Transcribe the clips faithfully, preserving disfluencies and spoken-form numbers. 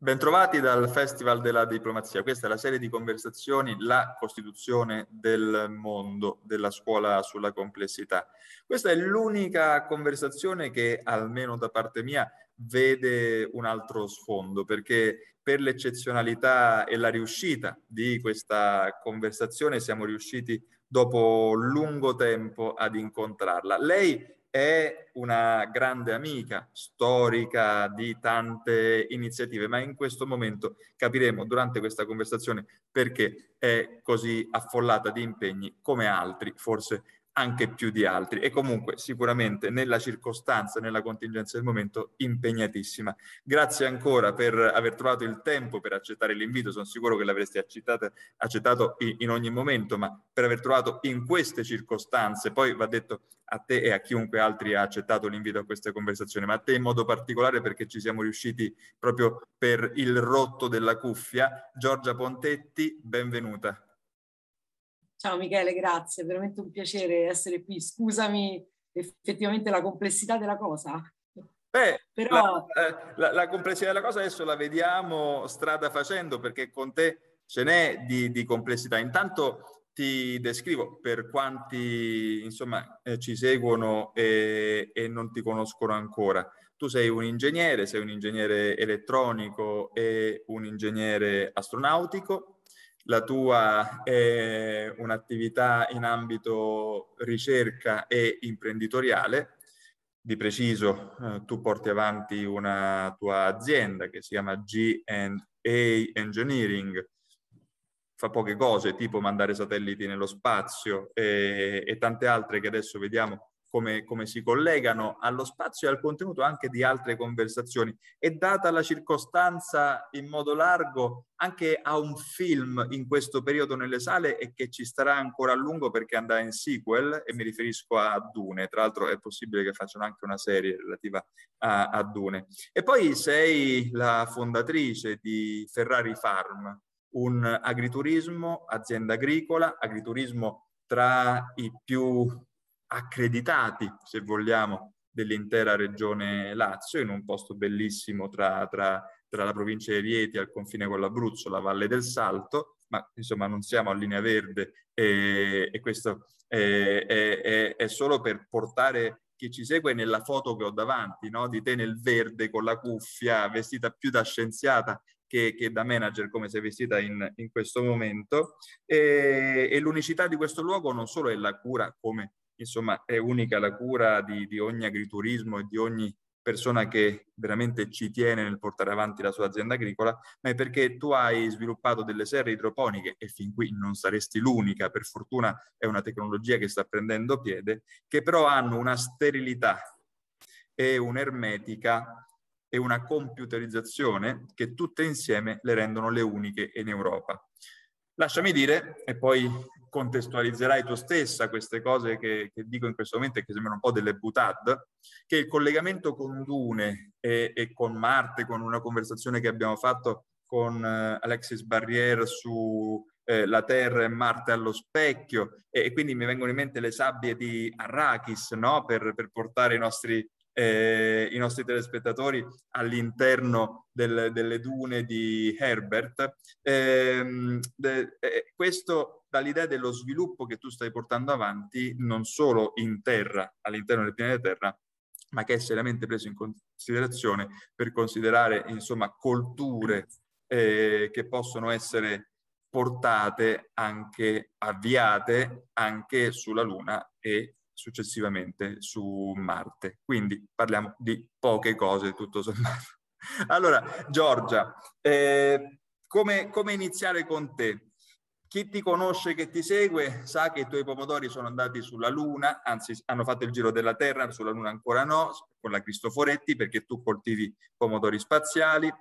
Bentrovati dal Festival della Diplomazia. Questa è la serie di conversazioni, la costituzione del mondo, della scuola sulla complessità. Questa è l'unica conversazione che, almeno da parte mia, vede un altro sfondo, perché per l'eccezionalità e la riuscita di questa conversazione siamo riusciti dopo lungo tempo ad incontrarla. Lei è una grande amica, storica di tante iniziative, ma in questo momento capiremo durante questa conversazione perché è così affollata di impegni come altri, forse anche più di altri, e comunque sicuramente nella circostanza, nella contingenza del momento, impegnatissima. Grazie ancora per aver trovato il tempo per accettare l'invito, sono sicuro che l'avresti accettato, accettato in ogni momento, ma per aver trovato in queste circostanze, poi va detto a te e a chiunque altri ha accettato l'invito a questa conversazione, ma a te in modo particolare perché ci siamo riusciti proprio per il rotto della cuffia. Giorgia Pontetti, benvenuta. Ciao Michele, grazie, è veramente un piacere essere qui. Scusami effettivamente la complessità della cosa. Beh, Però... la, la, la complessità della cosa adesso la vediamo strada facendo, perché con te ce n'è di, di complessità. Intanto ti descrivo per quanti insomma eh, ci seguono e, e non ti conoscono ancora. Tu sei un ingegnere, sei un ingegnere elettronico e un ingegnere astronautico. La tua è un'attività in ambito ricerca e imprenditoriale. Di preciso, eh, tu porti avanti una tua azienda che si chiama G and A Engineering, fa poche cose, tipo mandare satelliti nello spazio e, e tante altre che adesso vediamo come, come si collegano allo spazio e al contenuto anche di altre conversazioni. E data la circostanza in modo largo, anche a un film in questo periodo nelle sale e che ci starà ancora a lungo perché andrà in sequel, e mi riferisco a Dune. Tra l'altro è possibile che facciano anche una serie relativa a, a Dune. E poi sei la fondatrice di Ferrari Farm, un agriturismo, azienda agricola, agriturismo tra i più accreditati, se vogliamo, dell'intera regione Lazio, in un posto bellissimo tra, tra, tra la provincia di Rieti al confine con l'Abruzzo, la Valle del Salto, ma insomma non siamo a linea verde e, e questo è, è, è, è solo per portare chi ci segue nella foto che ho davanti, no? Di te nel verde con la cuffia, vestita più da scienziata che, che da manager, come sei vestita in, in questo momento. E, e l'unicità di questo luogo non solo è la cura, come insomma è unica la cura di, di ogni agriturismo e di ogni persona che veramente ci tiene nel portare avanti la sua azienda agricola, ma è perché tu hai sviluppato delle serre idroponiche, e fin qui non saresti l'unica, per fortuna è una tecnologia che sta prendendo piede, che però hanno una sterilità e un'ermetica e una computerizzazione che tutte insieme le rendono le uniche in Europa. Lasciami dire, e poi contestualizzerai tu stessa queste cose che, che dico in questo momento e che sembrano un po' delle boutade, che il collegamento con Dune e, e con Marte, con una conversazione che abbiamo fatto con eh, Alexis Barrière su eh, la Terra e Marte allo specchio, e, e quindi mi vengono in mente le sabbie di Arrakis, no? per, per portare i nostri Eh, i nostri telespettatori all'interno del, delle dune di Herbert. Eh, de, eh, questo dall'idea dello sviluppo che tu stai portando avanti non solo in terra, all'interno del pianeta Terra, ma che è seriamente preso in considerazione per considerare insomma colture eh, che possono essere portate anche, avviate anche sulla Luna e successivamente su Marte. Quindi parliamo di poche cose tutto sommato. Allora, Giorgia, eh, come, come iniziare con te? Chi ti conosce, che ti segue, sa che i tuoi pomodori sono andati sulla Luna, anzi hanno fatto il giro della Terra, sulla Luna ancora no, con la Cristoforetti, perché tu coltivi pomodori spaziali.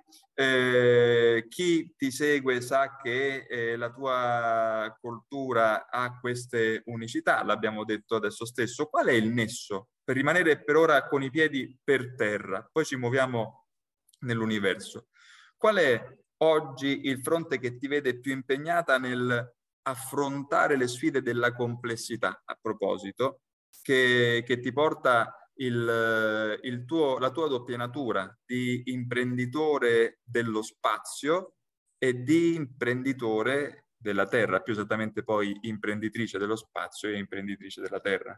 Eh, chi ti segue sa che eh, la tua coltura ha queste unicità, l'abbiamo detto adesso stesso. Qual è il nesso? Per rimanere per ora con i piedi per terra, poi ci muoviamo nell'universo. Qual è oggi il fronte che ti vede più impegnata nel affrontare le sfide della complessità, a proposito, che, che ti porta il, il tuo, la tua doppia natura di imprenditore dello spazio e di imprenditore della terra, più esattamente poi imprenditrice dello spazio e imprenditrice della terra.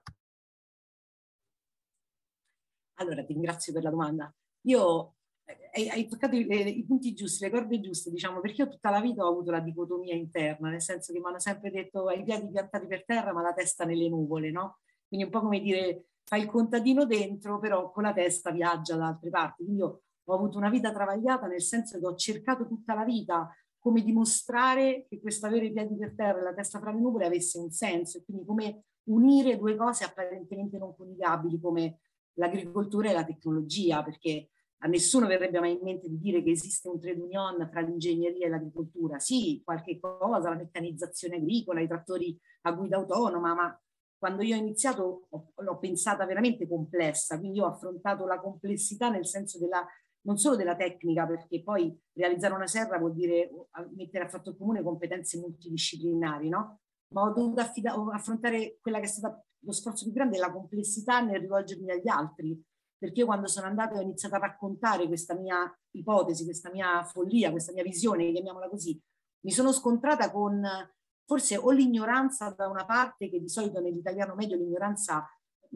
Allora, ti ringrazio per la domanda. Io hai, hai toccato i, i punti giusti, le corde giuste, diciamo, perché io tutta la vita ho avuto la dicotomia interna, nel senso che mi hanno sempre detto hai i piedi piantati per terra ma la testa nelle nuvole, no? Quindi un po' come dire fai il contadino dentro, però con la testa viaggia da altre parti. Quindi io ho avuto una vita travagliata, nel senso che ho cercato tutta la vita come dimostrare che questo avere i piedi per terra e la testa fra le nuvole avesse un senso, e quindi come unire due cose apparentemente non coniugabili come l'agricoltura e la tecnologia, perché a nessuno verrebbe mai in mente di dire che esiste un trade union tra l'ingegneria e l'agricoltura. Sì, qualche cosa, la meccanizzazione agricola, i trattori a guida autonoma, ma quando io ho iniziato l'ho pensata veramente complessa, quindi io ho affrontato la complessità nel senso della, non solo della tecnica, perché poi realizzare una serra vuol dire mettere a fatto comune competenze multidisciplinari, no? Ma ho dovuto affrontare quella che è stata lo sforzo più grande, la complessità nel rivolgermi agli altri, perché io quando sono andata e ho iniziato a raccontare questa mia ipotesi, questa mia follia, questa mia visione, chiamiamola così, mi sono scontrata con forse o l'ignoranza da una parte, che di solito nell'italiano medio l'ignoranza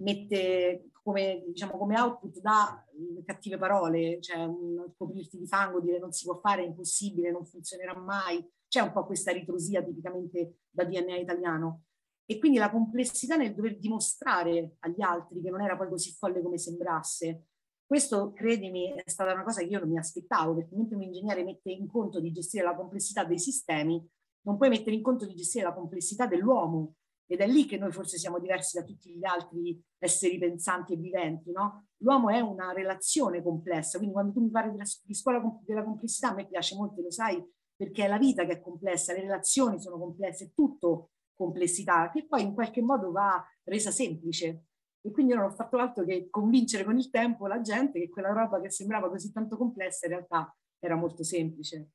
mette come, diciamo, come output da cattive parole, cioè un coprirti di fango, dire non si può fare, è impossibile, non funzionerà mai, c'è un po' questa ritrosia tipicamente da D N A italiano. E quindi la complessità nel dover dimostrare agli altri che non era poi così folle come sembrasse. Questo, credimi, è stata una cosa che io non mi aspettavo, perché mentre un ingegnere mette in conto di gestire la complessità dei sistemi, non puoi mettere in conto di gestire la complessità dell'uomo. Ed è lì che noi forse siamo diversi da tutti gli altri esseri pensanti e viventi, no? L'uomo è una relazione complessa, quindi quando tu mi parli della, di scuola della complessità, a me piace molto, lo sai, perché è la vita che è complessa, le relazioni sono complesse, è tutto complessità, che poi in qualche modo va resa semplice. E quindi io non ho fatto altro che convincere con il tempo la gente che quella roba che sembrava così tanto complessa in realtà era molto semplice.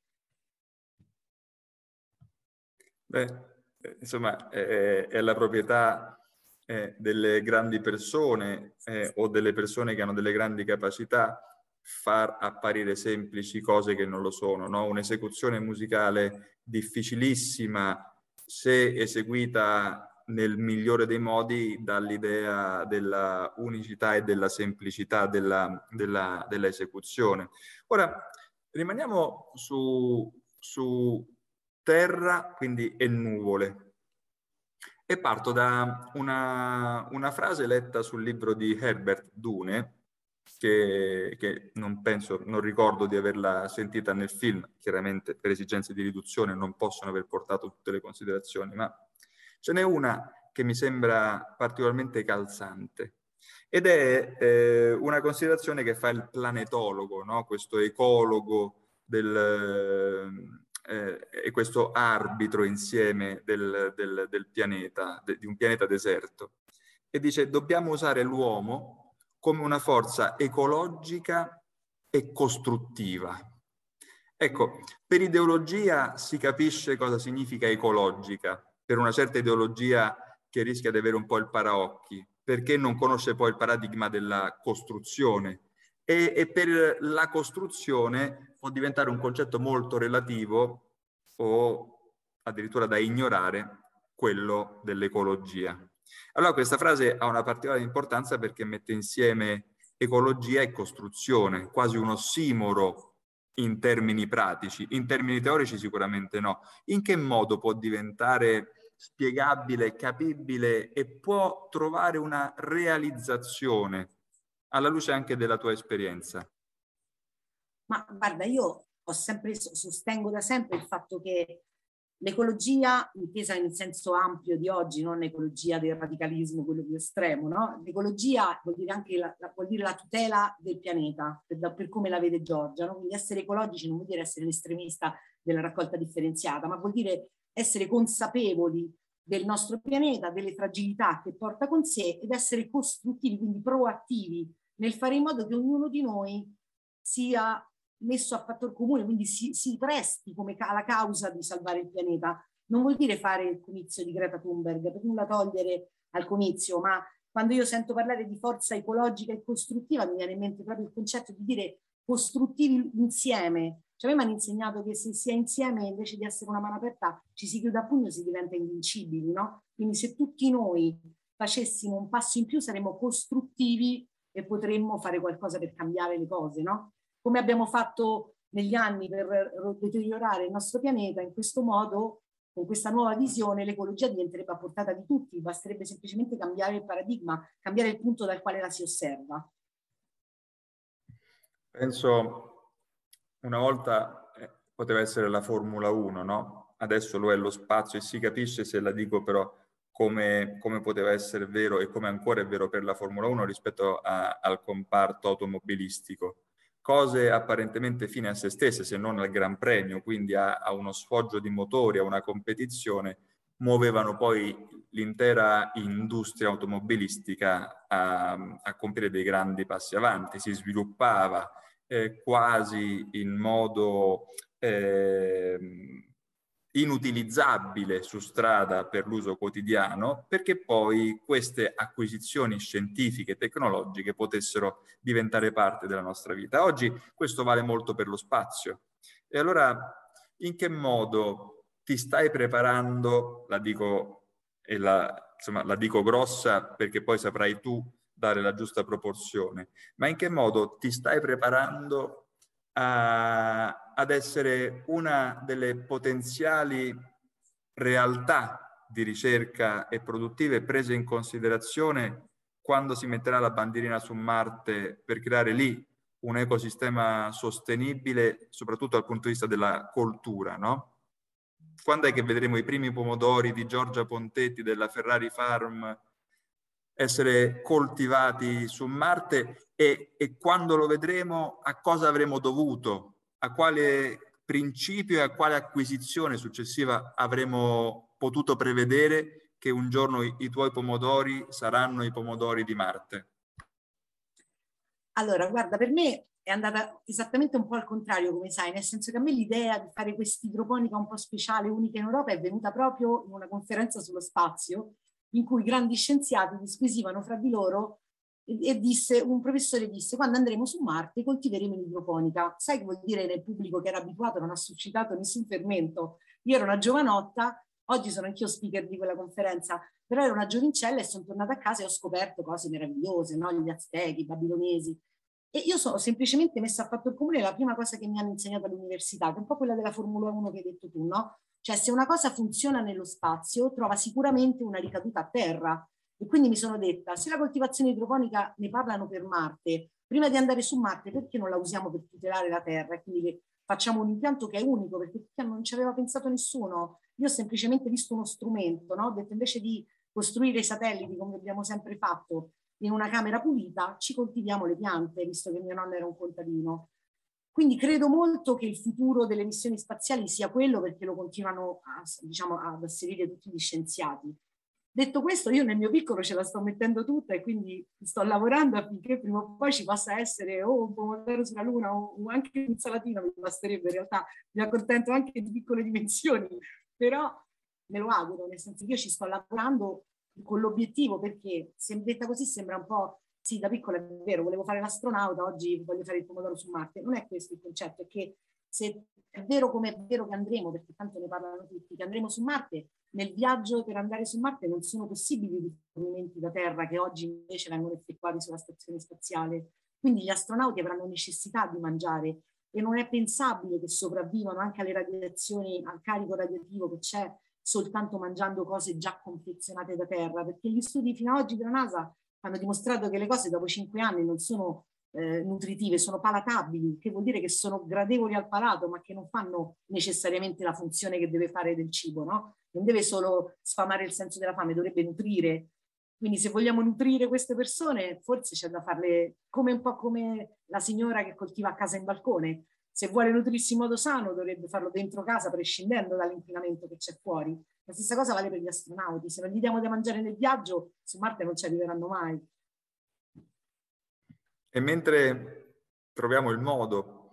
Beh, insomma, è, è la proprietà eh, delle grandi persone eh, o delle persone che hanno delle grandi capacità far apparire semplici cose che non lo sono, no? Un'esecuzione musicale difficilissima, se eseguita nel migliore dei modi, dà l'idea della unicità e della semplicità della, della, della esecuzione. Ora, rimaniamo su, su terra, quindi e nuvole. E parto da una, una frase letta sul libro di Herbert Dune, che, che non penso, non ricordo di averla sentita nel film, chiaramente per esigenze di riduzione non possono aver portato tutte le considerazioni, ma ce n'è una che mi sembra particolarmente calzante. Ed è eh, una considerazione che fa il planetologo, no? Questo ecologo del, eh, e questo arbitro insieme del, del, del pianeta, de, di un pianeta deserto. E dice: dobbiamo usare l'uomo come una forza ecologica e costruttiva. Ecco, per ideologia si capisce cosa significa ecologica, per una certa ideologia che rischia di avere un po' il paraocchi, perché non conosce poi il paradigma della costruzione. E, e per la costruzione può diventare un concetto molto relativo o addirittura da ignorare, quello dell'ecologia. Allora questa frase ha una particolare importanza perché mette insieme ecologia e costruzione, quasi un ossimoro in termini pratici. In termini teorici sicuramente no. In che modo può diventare spiegabile, capibile e può trovare una realizzazione alla luce anche della tua esperienza? Ma guarda, io ho sempre, sostengo da sempre il fatto che l'ecologia, intesa in senso ampio di oggi, non l'ecologia del radicalismo, quello più estremo, no? L'ecologia vuol dire anche la, la, vuol dire la tutela del pianeta, per, per come la vede Giorgia, no? Quindi essere ecologici non vuol dire essere l'estremista della raccolta differenziata, ma vuol dire essere consapevoli del nostro pianeta, delle fragilità che porta con sé ed essere costruttivi, quindi proattivi, nel fare in modo che ognuno di noi sia messo a fattor comune, quindi si, si presti come alla causa di salvare il pianeta. Non vuol dire fare il comizio di Greta Thunberg, per nulla togliere al comizio, ma Quando io sento parlare di forza ecologica e costruttiva mi viene in mente proprio il concetto di dire costruttivi insieme. Cioè, a me mi hanno insegnato che se si è insieme, invece di essere una mano aperta, ci si chiude a pugno, si diventa invincibili, no? Quindi se tutti noi facessimo un passo in più saremmo costruttivi e potremmo fare qualcosa per cambiare le cose, no? Come abbiamo fatto negli anni per deteriorare il nostro pianeta, in questo modo, con questa nuova visione, l'ecologia diventerebbe a portata di tutti, basterebbe semplicemente cambiare il paradigma, cambiare il punto dal quale la si osserva. Penso una volta eh, poteva essere la Formula uno, no? Adesso lo è lo spazio e si capisce, se la dico però, come, come poteva essere vero e come ancora è vero per la Formula uno rispetto a, al comparto automobilistico. Cose apparentemente fine a se stesse, se non al Gran Premio, quindi a, a uno sfoggio di motori, a una competizione, muovevano poi l'intera industria automobilistica a, a compiere dei grandi passi avanti. Si sviluppava eh, quasi in modo eh, inutilizzabile su strada per l'uso quotidiano, perché poi queste acquisizioni scientifiche e tecnologiche potessero diventare parte della nostra vita. Oggi questo vale molto per lo spazio. E allora in che modo ti stai preparando, la dico, e la, insomma, la dico grossa perché poi saprai tu dare la giusta proporzione, ma in che modo ti stai preparando a, ad essere una delle potenziali realtà di ricerca e produttive prese in considerazione quando si metterà la bandierina su Marte per creare lì un ecosistema sostenibile, soprattutto dal punto di vista della coltura, no? Quando è che vedremo i primi pomodori di Giorgia Pontetti della Ferrari Farm essere coltivati su Marte e, e quando lo vedremo a cosa avremo dovuto, a quale principio e a quale acquisizione successiva avremo potuto prevedere che un giorno i, i tuoi pomodori saranno i pomodori di Marte? Allora, guarda, per me è andata esattamente un po' al contrario, come sai, nel senso che a me l'idea di fare questa idroponica un po' speciale, unica in Europa, è venuta proprio in una conferenza sullo spazio, in cui grandi scienziati disquisivano fra di loro e, e disse, un professore disse, quando andremo su Marte coltiveremo l'idroponica. Sai che vuol dire nel pubblico che era abituato, non ha suscitato nessun fermento. Io ero una giovanotta, oggi sono anch'io speaker di quella conferenza, però ero una giovincella e sono tornata a casa e ho scoperto cose meravigliose, no? Gli aztechi, i babilonesi. E io sono semplicemente messa a fatto il comune la prima cosa che mi hanno insegnato all'università, che è un po' quella della Formula uno che hai detto tu, no? Cioè se una cosa funziona nello spazio, trova sicuramente una ricaduta a terra. E quindi mi sono detta, se la coltivazione idroponica ne parlano per Marte, prima di andare su Marte, perché non la usiamo per tutelare la Terra? E quindi facciamo un impianto che è unico, perché non ci aveva pensato nessuno. Io ho semplicemente visto uno strumento, no? Ho detto invece di costruire i satelliti come abbiamo sempre fatto in una camera pulita, ci coltiviamo le piante, visto che mio nonno era un contadino. Quindi credo molto che il futuro delle missioni spaziali sia quello, perché lo continuano a, diciamo, ad asserire tutti gli scienziati. Detto questo, io nel mio piccolo ce la sto mettendo tutta e quindi sto lavorando affinché prima o poi ci possa essere o un pomodoro sulla luna o, o anche un'insalatina, mi basterebbe, in realtà mi accontento anche di piccole dimensioni, però me lo auguro, nel senso che io ci sto lavorando con l'obiettivo, perché se detta così sembra un po', sì, da piccola è vero, volevo fare l'astronauta, oggi voglio fare il pomodoro su Marte. Non è questo il concetto, è che se è vero come è vero che andremo, perché tanto ne parlano tutti, che andremo su Marte, nel viaggio per andare su Marte non sono possibili i rifornimenti da terra che oggi invece vengono effettuati sulla stazione spaziale. Quindi gli astronauti avranno necessità di mangiare e non è pensabile che sopravvivano anche alle radiazioni, al carico radioattivo che c'è soltanto mangiando cose già confezionate da terra, perché gli studi fino ad oggi della NASA hanno dimostrato che le cose dopo cinque anni non sono eh, nutritive, sono palatabili, che vuol dire che sono gradevoli al palato, ma che non fanno necessariamente la funzione che deve fare del cibo, no? Non deve solo sfamare il senso della fame, dovrebbe nutrire. Quindi se vogliamo nutrire queste persone, forse c'è da farle come un po' come la signora che coltiva a casa in balcone. Se vuole nutrirsi in modo sano, dovrebbe farlo dentro casa, prescindendo dall'inquinamento che c'è fuori. La stessa cosa vale per gli astronauti. Se non gli diamo da mangiare nel viaggio, su Marte non ci arriveranno mai. E mentre troviamo il modo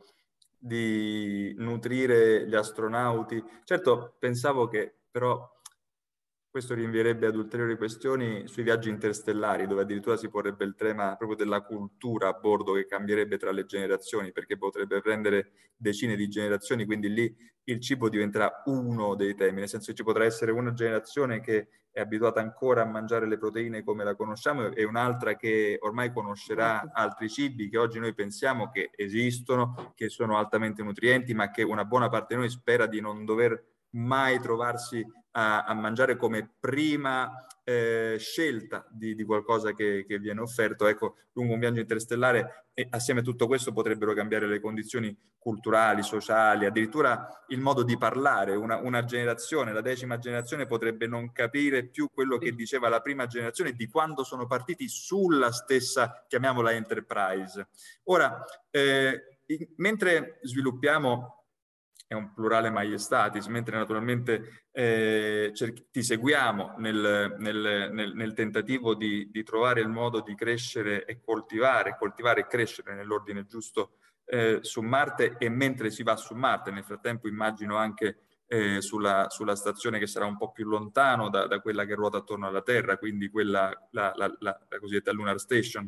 di nutrire gli astronauti, certo pensavo che però questo rinvierebbe ad ulteriori questioni sui viaggi interstellari, dove addirittura si porrebbe il tema proprio della cultura a bordo, che cambierebbe tra le generazioni, perché potrebbe prendere decine di generazioni, quindi lì il cibo diventerà uno dei temi, nel senso che ci potrà essere una generazione che è abituata ancora a mangiare le proteine come la conosciamo e un'altra che ormai conoscerà altri cibi che oggi noi pensiamo che esistono, che sono altamente nutrienti, ma che una buona parte di noi spera di non dover mai trovarsi a, a mangiare come prima eh, scelta di, di qualcosa che, che viene offerto. Ecco, lungo un viaggio interstellare e assieme a tutto questo potrebbero cambiare le condizioni culturali, sociali, addirittura il modo di parlare. Una, una generazione, la decima generazione, potrebbe non capire più quello che diceva la prima generazione di quando sono partiti sulla stessa, chiamiamola Enterprise. Ora, eh, in, mentre sviluppiamo, è un plurale maiestatis, mentre naturalmente eh, ti seguiamo nel, nel, nel, nel tentativo di, di trovare il modo di crescere e coltivare, coltivare e crescere nell'ordine giusto eh, su Marte, e mentre si va su Marte, nel frattempo immagino anche eh, sulla, sulla stazione che sarà un po' più lontano da, da quella che ruota attorno alla Terra, quindi quella, la, la, la, la cosiddetta Lunar Station.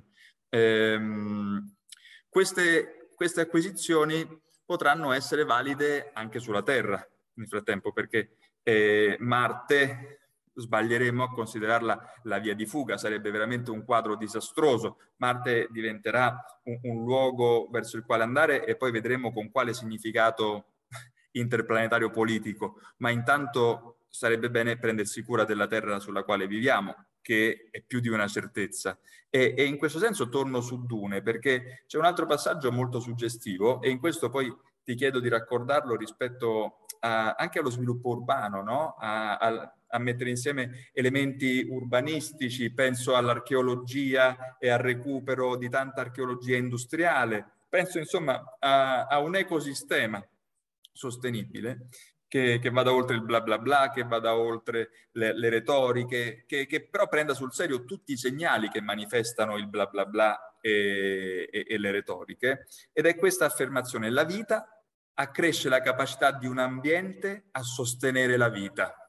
Ehm, queste, queste acquisizioni potranno essere valide anche sulla Terra nel frattempo, perché eh, Marte sbaglieremo a considerarla la via di fuga, sarebbe veramente un quadro disastroso. Marte diventerà un, un luogo verso il quale andare e poi vedremo con quale significato interplanetario politico, ma intanto sarebbe bene prendersi cura della Terra sulla quale viviamo, che è più di una certezza. E, e in questo senso torno su Dune, perché c'è un altro passaggio molto suggestivo, e in questo poi ti chiedo di raccordarlo rispetto a, anche allo sviluppo urbano, no? a, a, a mettere insieme elementi urbanistici, penso all'archeologia e al recupero di tanta archeologia industriale, penso insomma a, a un ecosistema sostenibile che, che vada oltre il bla bla bla, che vada oltre le, le retoriche, che, che però prenda sul serio tutti i segnali che manifestano il bla bla bla e, e, e le retoriche. Ed è questa affermazione: la vita accresce la capacità di un ambiente a sostenere la vita.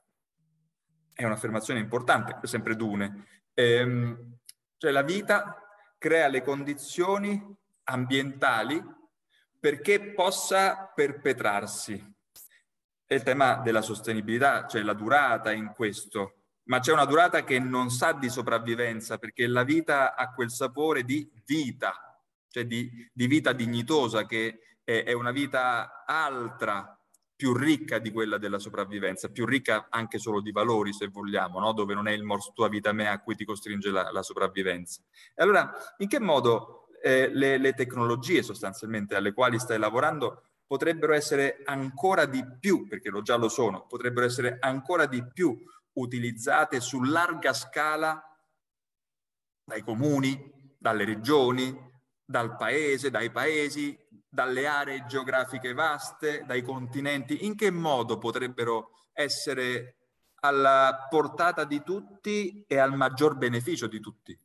È un'affermazione importante, sempre Dune. Ehm, cioè la vita crea le condizioni ambientali perché possa perpetrarsi. È il tema della sostenibilità, cioè la durata in questo, ma c'è una durata che non sa di sopravvivenza, perché la vita ha quel sapore di vita, cioè di, di vita dignitosa, che è, è una vita altra, più ricca di quella della sopravvivenza, più ricca anche solo di valori, se vogliamo, no? Dove non è il mors tua vita mea a cui ti costringe la, la sopravvivenza. E allora, in che modo eh, le, le tecnologie sostanzialmente alle quali stai lavorando potrebbero essere ancora di più, perché lo già lo sono, potrebbero essere ancora di più utilizzate su larga scala dai comuni, dalle regioni, dal paese, dai paesi, dalle aree geografiche vaste, dai continenti? In che modo potrebbero essere alla portata di tutti e al maggior beneficio di tutti?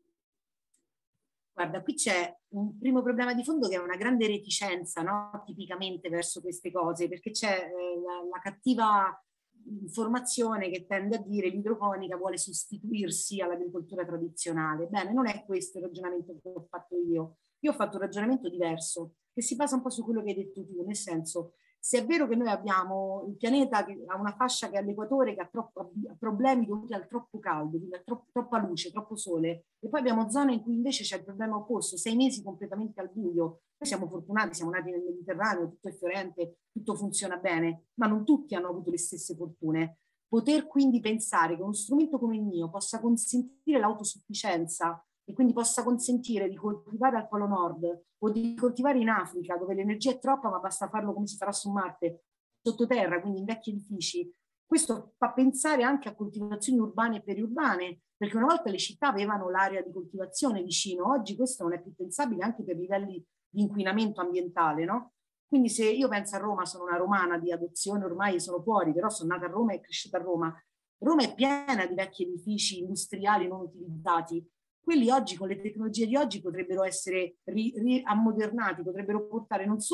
Guarda, qui c'è un primo problema di fondo che è una grande reticenza, no? Tipicamente verso queste cose, perché c'è eh, la, la cattiva informazione che tende a dire che l'idroponica vuole sostituirsi all'agricoltura tradizionale. Bene, non è questo il ragionamento che ho fatto io. Io ho fatto un ragionamento diverso, che si basa un po' su quello che hai detto tu, nel senso, se è vero che noi abbiamo il pianeta che ha una fascia che è all'equatore, che ha, troppo, ha problemi dovuti al troppo caldo, quindi a troppo, troppa luce, troppo sole, e poi abbiamo zone in cui invece c'è il problema opposto, sei mesi completamente al buio. Noi siamo fortunati, siamo nati nel Mediterraneo, tutto è fiorente, tutto funziona bene, ma non tutti hanno avuto le stesse fortune. Poter quindi pensare che uno strumento come il mio possa consentire l'autosufficienza e quindi possa consentire di coltivare al Polo Nord o di coltivare in Africa, dove l'energia è troppa ma basta farlo come si farà su Marte, sottoterra, quindi in vecchi edifici, questo fa pensare anche a coltivazioni urbane e periurbane, perché una volta le città avevano l'area di coltivazione vicino, oggi questo non è più pensabile anche per livelli di inquinamento ambientale, no? Quindi se io penso a Roma, sono una romana di adozione, ormai sono fuori, però sono nata a Roma e cresciuta a Roma. Roma è piena di vecchi edifici industriali non utilizzati. Quelli oggi, con le tecnologie di oggi, potrebbero essere ri, ri, ammodernati, potrebbero portare non solo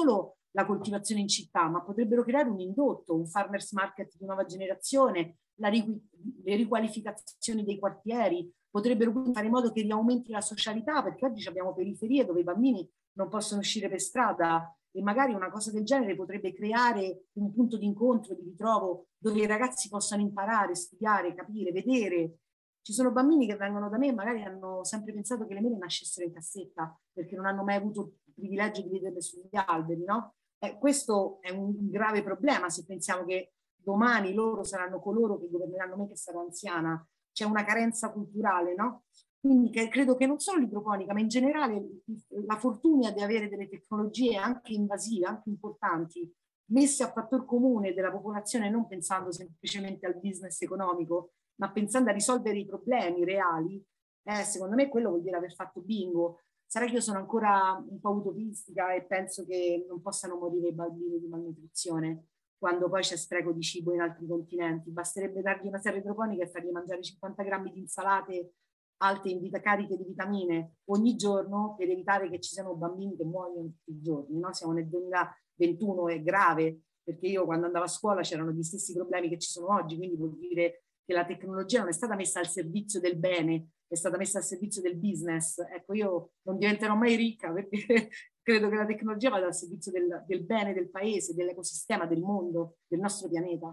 la coltivazione in città, ma potrebbero creare un indotto, un farmers market di nuova generazione, la riqu- le riqualificazioni dei quartieri, potrebbero fare in modo che riaumenti la socialità, perché oggi abbiamo periferie dove i bambini non possono uscire per strada, e magari una cosa del genere potrebbe creare un punto di incontro, di ritrovo, dove i ragazzi possano imparare, studiare, capire, vedere. Ci sono bambini che vengono da me e magari hanno sempre pensato che le mele nascessero in cassetta, perché non hanno mai avuto il privilegio di vederle sugli alberi, no? Eh, questo è un grave problema se pensiamo che domani loro saranno coloro che governeranno me che sarò anziana. C'è una carenza culturale, no? Quindi che, credo che non solo l'idroponica, ma in generale la fortuna di avere delle tecnologie anche invasive, anche importanti, messe a fattor comune della popolazione, non pensando semplicemente al business economico, ma pensando a risolvere i problemi reali, eh, secondo me quello vuol dire aver fatto bingo. Sarà che io sono ancora un po' utopistica e penso che non possano morire i bambini di malnutrizione quando poi c'è spreco di cibo in altri continenti. Basterebbe dargli una serra idroponica e fargli mangiare cinquanta grammi di insalate alte in vita, cariche di vitamine ogni giorno per evitare che ci siano bambini che muoiono tutti i giorni. No? Siamo nel duemilaventuno, è grave, perché io quando andavo a scuola c'erano gli stessi problemi che ci sono oggi, quindi vuol dire che la tecnologia non è stata messa al servizio del bene, è stata messa al servizio del business. Ecco, io non diventerò mai ricca perché credo che la tecnologia vada al servizio del, del bene del paese, dell'ecosistema, del mondo, del nostro pianeta.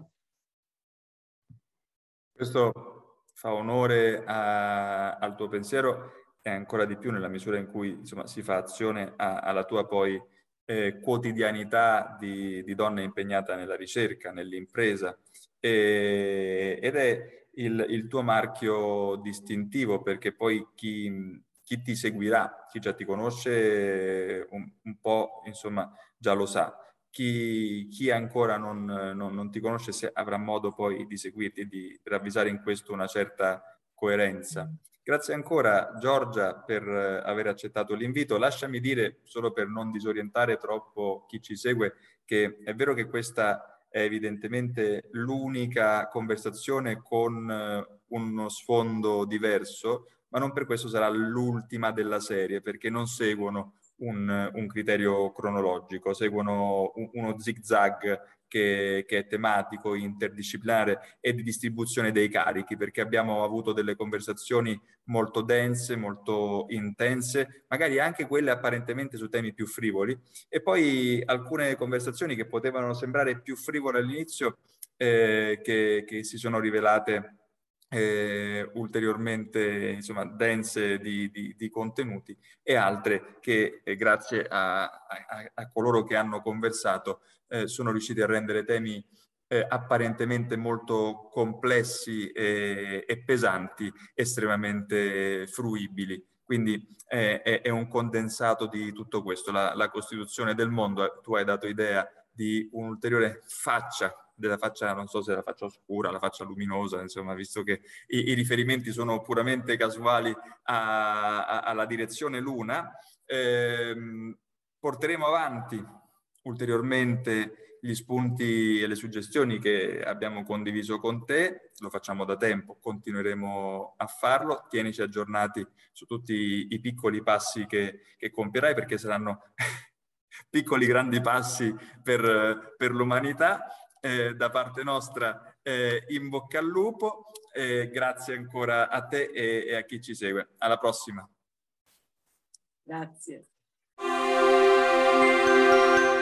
Questo fa onore a, al tuo pensiero e ancora di più nella misura in cui insomma, si fa azione a, alla tua poi eh, quotidianità di, di donna impegnata nella ricerca, nell'impresa, e, ed è il, il tuo marchio distintivo, perché poi chi, chi ti seguirà, chi già ti conosce un, un po', insomma, già lo sa. Chi, chi ancora non, non, non ti conosce se avrà modo poi di seguirti e di ravvisare in questo una certa coerenza. Grazie ancora Giorgia per aver accettato l'invito. Lasciami dire, solo per non disorientare troppo chi ci segue, che è vero che questa è evidentemente l'unica conversazione con uno sfondo diverso, ma non per questo sarà l'ultima della serie, perché non seguono un, un criterio cronologico, seguono un, uno zig-zag che, che è tematico, interdisciplinare e di distribuzione dei carichi, perché abbiamo avuto delle conversazioni molto dense, molto intense, magari anche quelle apparentemente su temi più frivoli, e poi alcune conversazioni che potevano sembrare più frivole all'inizio, eh, che, che si sono rivelate eh, ulteriormente insomma, dense di, di, di contenuti, e altre che eh, grazie a, a, a coloro che hanno conversato eh, sono riusciti a rendere temi eh, apparentemente molto complessi e, e pesanti estremamente fruibili. Quindi eh, è, è un condensato di tutto questo. La, la costituzione del mondo, tu hai dato idea di un'ulteriore faccia, della faccia, non so se la faccia oscura, la faccia luminosa, insomma, visto che i, i riferimenti sono puramente casuali a, a, alla direzione Luna, ehm, porteremo avanti ulteriormente gli spunti e le suggestioni che abbiamo condiviso con te, lo facciamo da tempo, continueremo a farlo, tienici aggiornati su tutti i piccoli passi che, che compierai, perché saranno piccoli grandi passi per, per l'umanità. Eh, da parte nostra eh, in bocca al lupo, eh, grazie ancora a te e, e a chi ci segue. Alla prossima. Grazie.